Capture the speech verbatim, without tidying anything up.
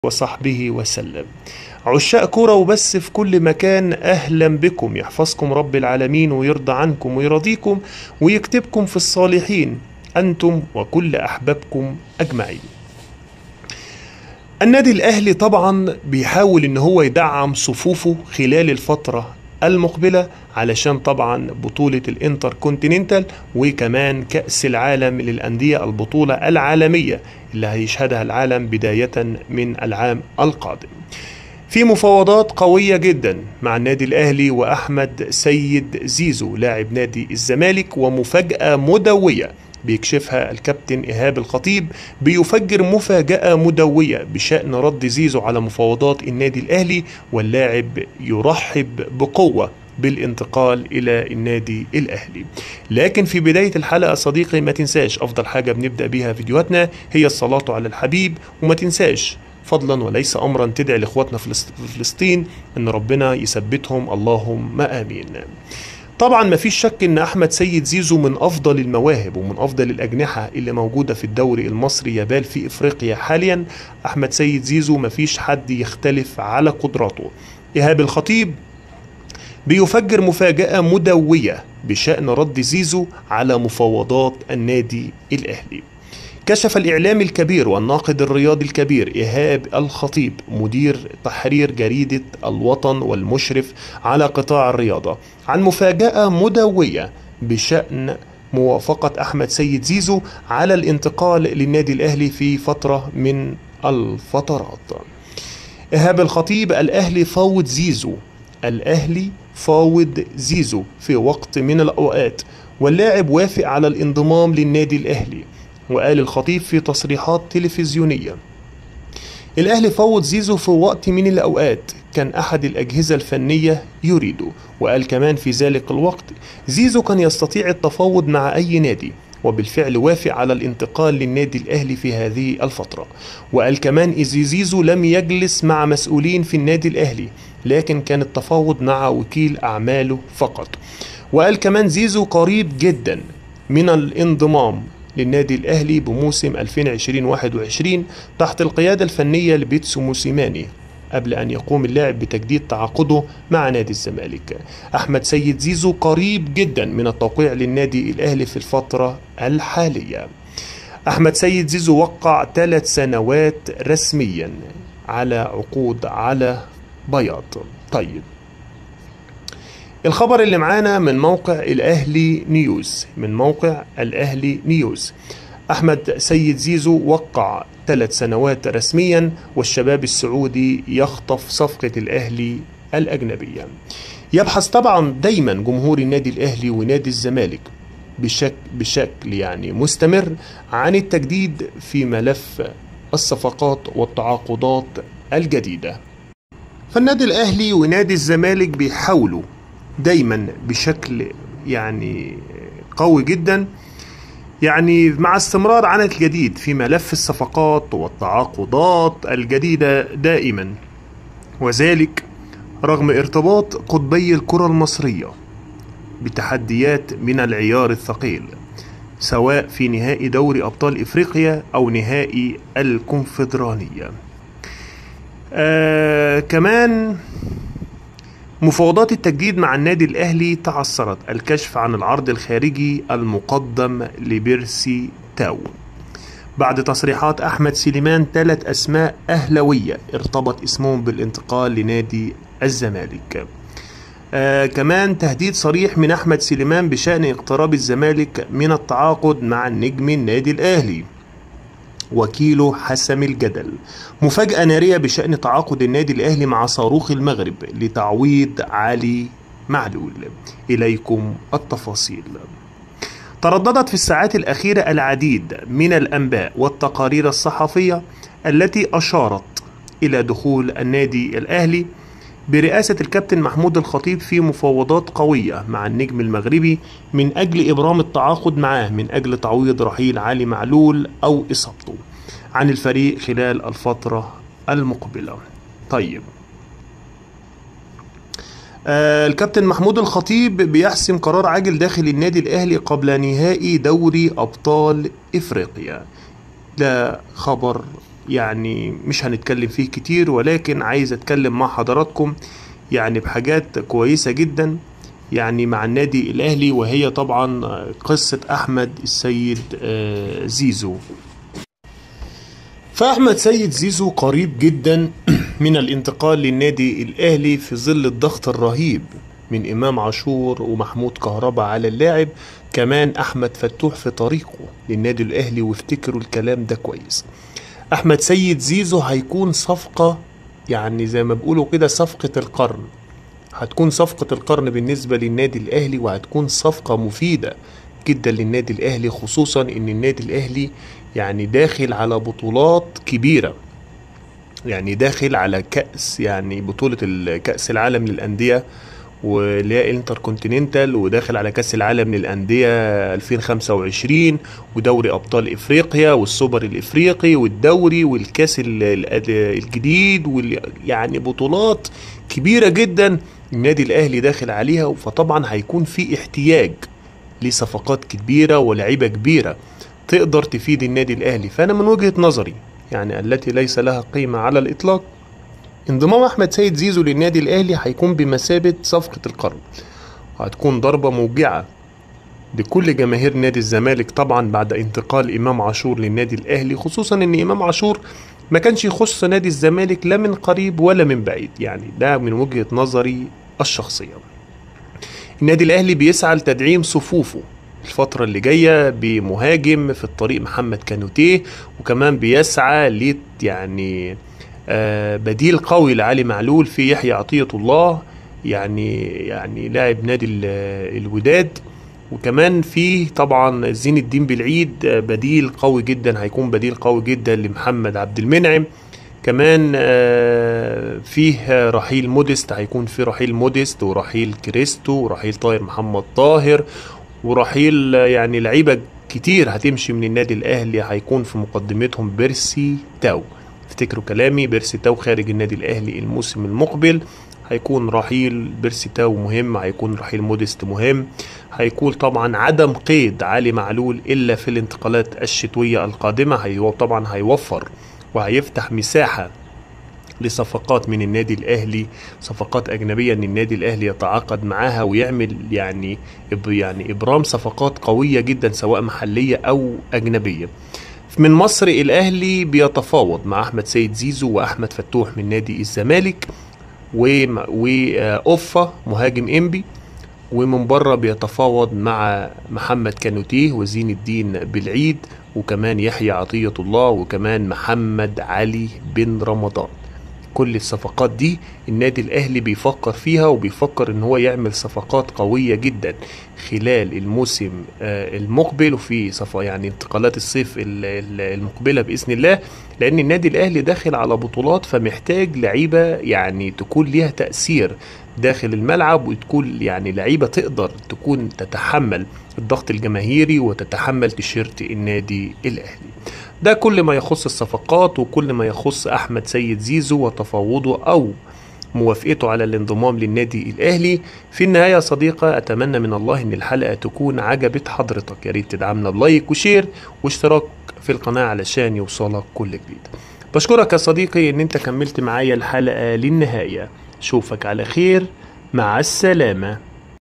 وصحبه وسلم. عشاق كورة وبس في كل مكان، أهلا بكم. يحفظكم رب العالمين ويرضى عنكم ويرضيكم ويكتبكم في الصالحين أنتم وكل أحبابكم أجمعين. النادي الأهلي طبعا بيحاول إن هو يدعم صفوفه خلال الفترة المقبلة علشان طبعا بطولة الانتر كونتيننتال وكمان كأس العالم للأندية، البطولة العالمية اللي هيشهدها العالم بداية من العام القادم. في مفاوضات قوية جدا مع النادي الأهلي وأحمد سيد زيزو لاعب نادي الزمالك، ومفاجأة مدوية بيكشفها الكابتن إيهاب الخطيب، بيفجر مفاجأة مدوية بشأن رد زيزو على مفاوضات النادي الأهلي، واللاعب يرحب بقوة بالانتقال إلى النادي الأهلي. لكن في بداية الحلقة صديقي ما تنساش أفضل حاجة بنبدأ بيها فيديوهاتنا هي الصلاة على الحبيب، وما تنساش فضلا وليس أمرا تدعي لإخواتنا في فلسطين إن ربنا يثبتهم، اللهم آمين. طبعا ما فيش شك ان احمد سيد زيزو من افضل المواهب ومن افضل الاجنحة اللي موجودة في الدوري المصري يبال في افريقيا حاليا. احمد سيد زيزو ما فيش حد يختلف على قدراته. ايهاب الخطيب بيفجر مفاجأة مدوية بشأن رد زيزو على مفاوضات النادي الاهلي. كشف الإعلام الكبير والناقد الرياضي الكبير إيهاب الخطيب مدير تحرير جريدة الوطن والمشرف على قطاع الرياضة عن مفاجأة مدوية بشأن موافقة أحمد سيد زيزو على الانتقال للنادي الأهلي في فترة من الفترات. إيهاب الخطيب: الأهلي فاوض زيزو، الأهلي فاوض زيزو في وقت من الأوقات، واللاعب وافق على الانضمام للنادي الأهلي. وقال الخطيب في تصريحات تلفزيونية: الأهلي فاوض زيزو في وقت من الأوقات كان أحد الأجهزة الفنية يريده. وقال كمان في ذلك الوقت زيزو كان يستطيع التفاوض مع أي نادي، وبالفعل وافق على الانتقال للنادي الأهلي في هذه الفترة. وقال كمان إذ زيزو لم يجلس مع مسؤولين في النادي الأهلي، لكن كان التفاوض مع وكيل أعماله فقط. وقال كمان زيزو قريب جدا من الانضمام للنادي الأهلي بموسم ألفين وعشرين واحد وعشرين تحت القيادة الفنية لبيتسو موسيماني، قبل أن يقوم اللاعب بتجديد تعاقده مع نادي الزمالك. أحمد سيد زيزو قريب جدا من التوقيع للنادي الأهلي في الفترة الحالية. أحمد سيد زيزو وقع ثلاث سنوات رسميا على عقود على بياض. طيب، الخبر اللي معانا من موقع الأهلي نيوز من موقع الأهلي نيوز أحمد سيد زيزو وقع ثلاث سنوات رسميا، والشباب السعودي يخطف صفقة الأهلي الأجنبية. يبحث طبعا دايما جمهور النادي الأهلي ونادي الزمالك بشكل, بشكل يعني مستمر عن التجديد في ملف الصفقات والتعاقدات الجديدة. فالنادي الأهلي ونادي الزمالك بيحاولوا دايما بشكل يعني قوي جدا يعني مع استمرار عن الجديد في ملف الصفقات والتعاقدات الجديدة دائما، وذلك رغم ارتباط قطبي الكرة المصرية بتحديات من العيار الثقيل، سواء في نهائي دوري أبطال إفريقيا أو نهائي الكونفدرالية. آه كمان مفاوضات التجديد مع النادي الأهلي تعثرت. الكشف عن العرض الخارجي المقدم لبيرسي تاو بعد تصريحات أحمد سليمان ثلاث أسماء أهلوية ارتبط اسمهم بالانتقال لنادي الزمالك. آه كمان تهديد صريح من أحمد سليمان بشأن اقتراب الزمالك من التعاقد مع النجم النادي الأهلي وكيله حسم الجدل. مفاجأة نارية بشأن تعاقد النادي الأهلي مع صاروخ المغرب لتعويض علي معلول. إليكم التفاصيل. ترددت في الساعات الأخيرة العديد من الأنباء والتقارير الصحفية التي أشارت إلى دخول النادي الأهلي برئاسة الكابتن محمود الخطيب في مفاوضات قوية مع النجم المغربي من أجل إبرام التعاقد معاه من أجل تعويض رحيل علي معلول أو إصابته عن الفريق خلال الفترة المقبلة. طيب، آه الكابتن محمود الخطيب بيحسم قرار عاجل داخل النادي الأهلي قبل نهائي دوري أبطال إفريقيا. ده خبر يعني مش هنتكلم فيه كتير، ولكن عايز اتكلم مع حضراتكم يعني بحاجات كويسة جدا يعني مع النادي الاهلي، وهي طبعا قصة احمد السيد زيزو. فاحمد سيد زيزو قريب جدا من الانتقال للنادي الاهلي في ظل الضغط الرهيب من امام عاشور ومحمود كهربا على اللاعب، كمان احمد فتوح في طريقه للنادي الاهلي، وافتكروا الكلام ده كويس. احمد سيد زيزو هيكون صفقة يعني زي ما بيقولوا كده صفقة القرن، هتكون صفقة القرن بالنسبة للنادي الاهلي، وهتكون صفقة مفيدة جدا للنادي الاهلي، خصوصا ان النادي الاهلي يعني داخل على بطولات كبيرة، يعني داخل على كأس يعني بطولة كأس العالم للأندية واللي هي انتر كونتيننتال، وداخل على كأس العالم للأندية ألفين وخمسة وعشرين، ودوري أبطال إفريقيا والسوبر الإفريقي والدوري والكأس الجديد وال... يعني بطولات كبيرة جدا النادي الأهلي داخل عليها. فطبعا هيكون في احتياج لصفقات كبيرة ولاعيبة كبيرة تقدر تفيد النادي الأهلي. فأنا من وجهة نظري يعني التي ليس لها قيمة على الإطلاق، انضمام أحمد سيد زيزو للنادي الأهلي هيكون بمثابة صفقة القرن، هتكون ضربة موجعة لكل جماهير نادي الزمالك طبعا بعد انتقال إمام عاشور للنادي الأهلي، خصوصا أن إمام عاشور ما كانش يخص نادي الزمالك لا من قريب ولا من بعيد، يعني ده من وجهة نظري الشخصية. النادي الأهلي بيسعى لتدعيم صفوفه الفترة اللي جاية بمهاجم في الطريق محمد كانوتيه، وكمان بيسعى ل يعني آه بديل قوي لعلي معلول في يحيى عطية الله، يعني يعني لاعب نادي الوداد، وكمان في طبعا زين الدين بالعيد بديل قوي جدا، هيكون بديل قوي جدا لمحمد عبد المنعم. كمان آه فيه رحيل موديست، هيكون في رحيل موديست ورحيل كريستو ورحيل طاهر محمد طاهر ورحيل يعني لعيبة كتير هتمشي من النادي الأهلي، هيكون في مقدمتهم بيرسي تاو. افتكروا كلامي، بيرسي تاو خارج النادي الأهلي الموسم المقبل، هيكون رحيل بيرسي تاو مهم، هيكون رحيل موديست مهم، هيكون طبعا عدم قيد علي معلول إلا في الانتقالات الشتوية القادمة، هي طبعا هيوفر وهيفتح مساحة لصفقات من النادي الأهلي، صفقات أجنبية أن النادي الأهلي يتعاقد معاها ويعمل يعني يعني إبرام صفقات قوية جدا سواء محلية أو أجنبية. من مصر الأهلي بيتفاوض مع أحمد سيد زيزو وأحمد فتوح من نادي الزمالك وأوفا مهاجم إنبي، ومن بره بيتفاوض مع محمد كانوتيه وزين الدين بالعيد وكمان يحيى عطية الله وكمان محمد علي بن رمضان. كل الصفقات دي النادي الأهلي بيفكر فيها، وبيفكر ان هو يعمل صفقات قوية جدا خلال الموسم المقبل وفي صفقة يعني انتقالات الصيف المقبلة بإذن الله، لأن النادي الأهلي داخل على بطولات، فمحتاج لعيبة يعني تكون ليها تأثير داخل الملعب، وتكون يعني لعيبة تقدر تكون تتحمل الضغط الجماهيري وتتحمل تيشيرت النادي الأهلي. ده كل ما يخص الصفقات وكل ما يخص أحمد سيد زيزو وتفاوضه أو موافقته على الانضمام للنادي الأهلي. في النهاية صديقة أتمنى من الله أن الحلقة تكون عجبت حضرتك، يا ريت تدعمنا بلايك وشير واشتراك في القناة علشان يوصلك كل جديد. بشكرك يا صديقي أن أنت كملت معايا الحلقة للنهاية، شوفك على خير، مع السلامة.